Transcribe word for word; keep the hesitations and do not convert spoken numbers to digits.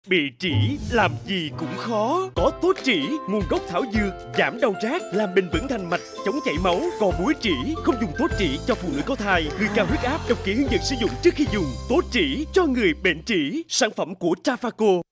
Bị trĩ làm gì cũng khó. Có tốt trĩ, nguồn gốc thảo dược, giảm đau rát, làm bền vững thành mạch, chống chảy máu. Còn muối trĩ không dùng tốt trĩ cho phụ nữ có thai, người cao huyết áp, đọc kỹ hướng dẫn sử dụng trước khi dùng. Tốt trĩ cho người bệnh trĩ, sản phẩm của Trafaco.